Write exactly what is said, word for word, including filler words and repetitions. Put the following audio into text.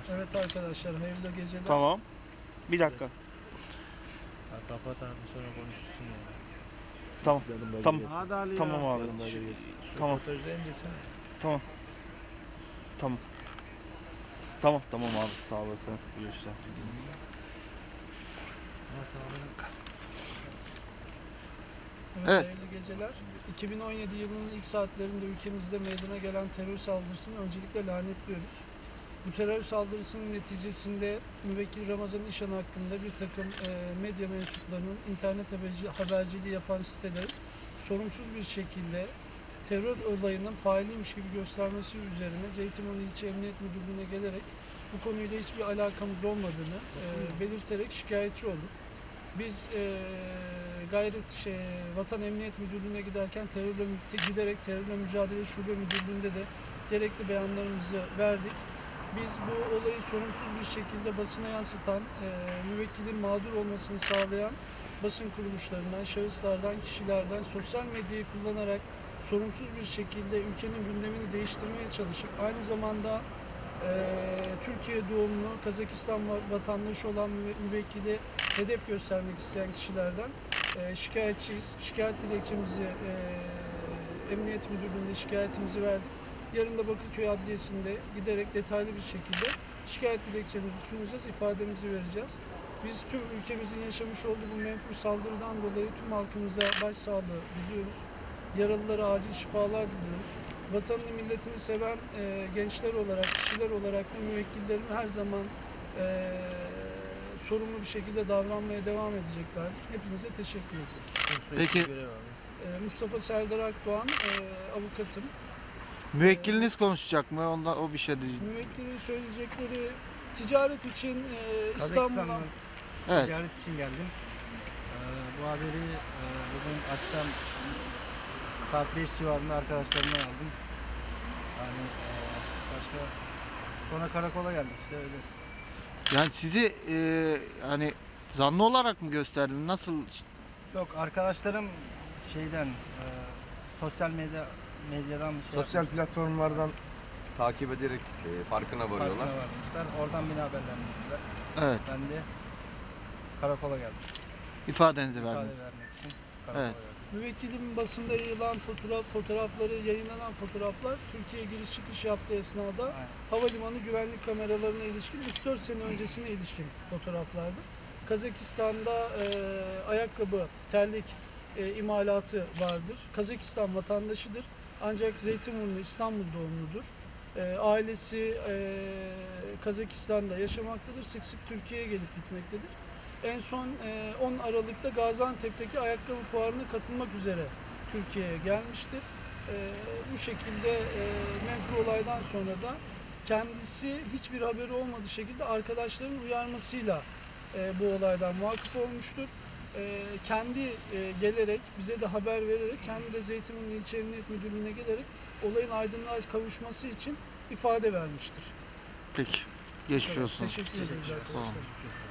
Evet arkadaşlar, hayırlı geceler. Tamam. Bir dakika. Ya kapat abi, sonra konuşursun ya. Tamam. Tamam. Hadi Ali Tamam ya. abi. Şu Tamam. fotoğrafı indirsen. Tamam. Tamam. Tamam tamam abi, sağ olasın. Görüşürüz. Evet, Evet. hayırlı geceler. iki bin on yedi yılının ilk saatlerinde ülkemizde meydana gelen terör saldırısını öncelikle lanetliyoruz. Bu terör saldırısının neticesinde Müvekkil Ramazan İşan hakkında bir takım e, medya mensuplarının internet haberci, haberciliği yapan sitelerin sorumsuz bir şekilde terör olayının failiymiş gibi göstermesi üzerine Zeytinburnu İlçe Emniyet Müdürlüğü'ne gelerek bu konuyla hiçbir alakamız olmadığını e, belirterek şikayetçi olduk. Biz e, gayret şey, Vatan Emniyet Müdürlüğü'ne giderken terörle giderek terörle mücadele şube müdürlüğünde de gerekli beyanlarımızı verdik. Biz bu olayı sorumsuz bir şekilde basına yansıtan, e, müvekkilin mağdur olmasını sağlayan basın kuruluşlarından, şahıslardan, kişilerden sosyal medyayı kullanarak sorumsuz bir şekilde ülkenin gündemini değiştirmeye çalışıp aynı zamanda e, Türkiye doğumlu Kazakistan vatandaşı olan müvekkili hedef göstermek isteyen kişilerden e, şikayetçiyiz. Şikayet dilekçemizi e, Emniyet Müdürlüğü'nde şikayetimizi verdik. Yarın da Bakırköy Adliyesi'nde giderek detaylı bir şekilde şikayet dilekçemizi sunacağız, ifademizi vereceğiz. Biz tüm ülkemizin yaşamış olduğu bu menfur saldırıdan dolayı tüm halkımıza başsağlığı diliyoruz. Yaralılara acil şifalar diliyoruz. Vatanını, milletini seven e, gençler olarak, kişiler olarak da müvekkillerim her zaman e, sorumlu bir şekilde davranmaya devam edeceklerdir. Hepinize teşekkür ediyoruz. Peki. E, Mustafa Serdar Akdoğan, e, avukatım. Müvekkiliniz konuşacak mı? Onda o bir şey değil. Müvekkilin söyleyecekleri ticaret için e, İstanbul'dan... Kazakistan'dan Evet. ticaret için geldim. Ee, bu haberi e, bugün akşam saat beş civarında arkadaşlarımdan aldım. Yani e, başka sonra karakola geldik işte öyle. Yani sizi e, hani zanlı olarak mı gösterdi? Nasıl? Yok, arkadaşlarım şeyden e, sosyal medya medyadan bir şey Sosyal yapmışlar. platformlardan takip ederek e, farkına varıyorlar. Farkına varmışlar. Oradan beni haberlendirdiler. Evet. Ben de karakola geldim. ifadenizi İfade verdiniz. vermek için karakola Evet. geldim. Müvekkilimin basında yayılan fotoğraf, fotoğrafları, yayınlanan fotoğraflar Türkiye'ye giriş çıkış yaptığı esnada Aynen. havalimanı güvenlik kameralarına ilişkin üç dört sene öncesine ilişkin fotoğraflardı. Kazakistan'da e, ayakkabı, terlik e, imalatı vardır. Kazakistan vatandaşıdır. Ancak Zeytinburnu İstanbul doğumludur. E, ailesi e, Kazakistan'da yaşamaktadır. Sık sık Türkiye'ye gelip gitmektedir. En son e, on Aralık'ta Gaziantep'teki ayakkabı fuarına katılmak üzere Türkiye'ye gelmiştir. E, bu şekilde e, menfur olaydan sonra da kendisi hiçbir haberi olmadığı şekilde arkadaşlarının uyarmasıyla e, bu olaydan vakıf olmuştur. E, kendi e, gelerek, bize de haber vererek, kendi de Zeytinburnu İlçe Emniyet Müdürlüğü'ne gelerek olayın aydınlığa kavuşması için ifade vermiştir. Peki. Geçmiş Evet, olsun. teşekkür ederiz arkadaşlar. Tamam.